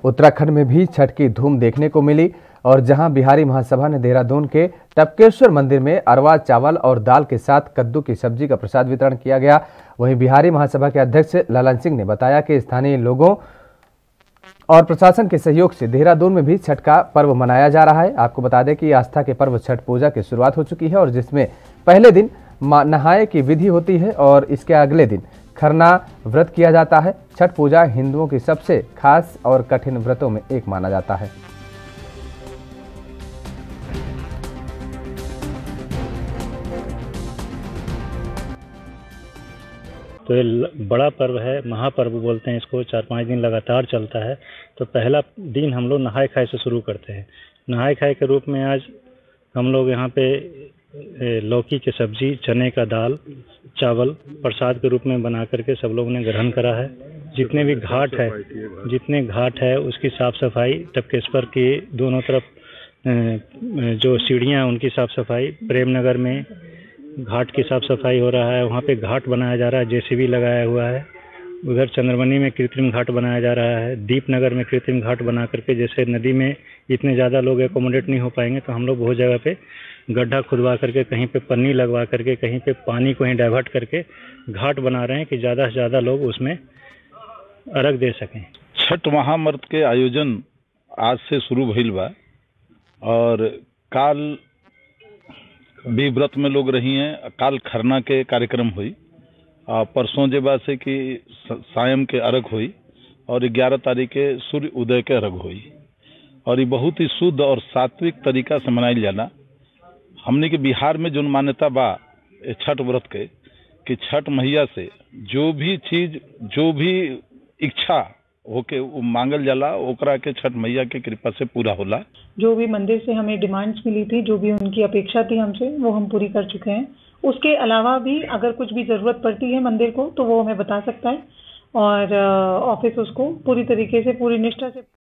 उत्तराखंड में भी छठ की धूम देखने को मिली और जहां बिहारी महासभा ने देहरादून के टपकेश्वर मंदिर में अरवा चावल और दाल के साथ कद्दू की सब्जी का प्रसाद वितरण किया गया। वहीं बिहारी महासभा के अध्यक्ष ललन सिंह ने बताया कि स्थानीय लोगों और प्रशासन के सहयोग से देहरादून में भी छठ का पर्व मनाया जा रहा है। आपको बता दें कि आस्था के पर्व छठ पूजा की शुरुआत हो चुकी है और जिसमें पहले दिन नहाए की विधि होती है और इसके अगले दिन खरना व्रत किया जाता है। छठ पूजा हिंदुओं की सबसे खास और कठिन व्रतों में एक माना जाता है। तो ये बड़ा पर्व है, महापर्व बोलते हैं इसको। 4-5 दिन लगातार चलता है। तो पहला दिन हम लोग नहाए खाए से शुरू करते हैं। नहाए खाए के रूप में आज हम लोग यहाँ पे लौकी की सब्जी, चने का दाल, चावल प्रसाद के रूप में बना करके सब लोगों ने ग्रहण करा है। जितने घाट है उसकी साफ सफाई, टपकेश्वर की दोनों तरफ जो सीढ़ियाँ उनकी साफ सफाई, प्रेमनगर में घाट की साफ सफाई हो रहा है। वहाँ पे घाट बनाया जा रहा है, जेसीबी लगाया हुआ है। उधर चंद्रमणि में कृत्रिम घाट बनाया जा रहा है। दीपनगर में कृत्रिम घाट बना करके, जैसे नदी में इतने ज़्यादा लोग एकोमोडेट नहीं हो पाएंगे तो हम लोग बहुत जगह पे गड्ढा खुदवा करके, कहीं पे पन्नी लगवा करके, कहीं पे पानी को ही डाइवर्ट करके घाट बना रहे हैं कि ज़्यादा से ज़्यादा लोग उसमें अर्घ दे सकें। छठ महामर्त के आयोजन आज से शुरू भइल बा और काल भी व्रत में लोग रही हैं। काल खरना के कार्यक्रम हुई, परसों जे बा से कि सायं के अर्घ हुई और 11 तारीख के सूर्य उदय के अर्घ हुई। और ये बहुत ही शुद्ध और सात्विक तरीका से मनाइल जाला। हमने के बिहार में जो मान्यता बा छठ व्रत के कि छठ मैया से जो भी चीज, जो भी इच्छा होके वो मांगल जाला, ओकरा के छठ मैया के कृपा से पूरा होला। जो भी मंदिर से हमें डिमांड्स मिली थी, जो भी उनकी अपेक्षा थी हमसे, वो हम पूरी कर चुके हैं। उसके अलावा भी अगर कुछ भी जरूरत पड़ती है मंदिर को तो वो हमें बता सकता है और ऑफिस उसको पूरी तरीके से, पूरी निष्ठा से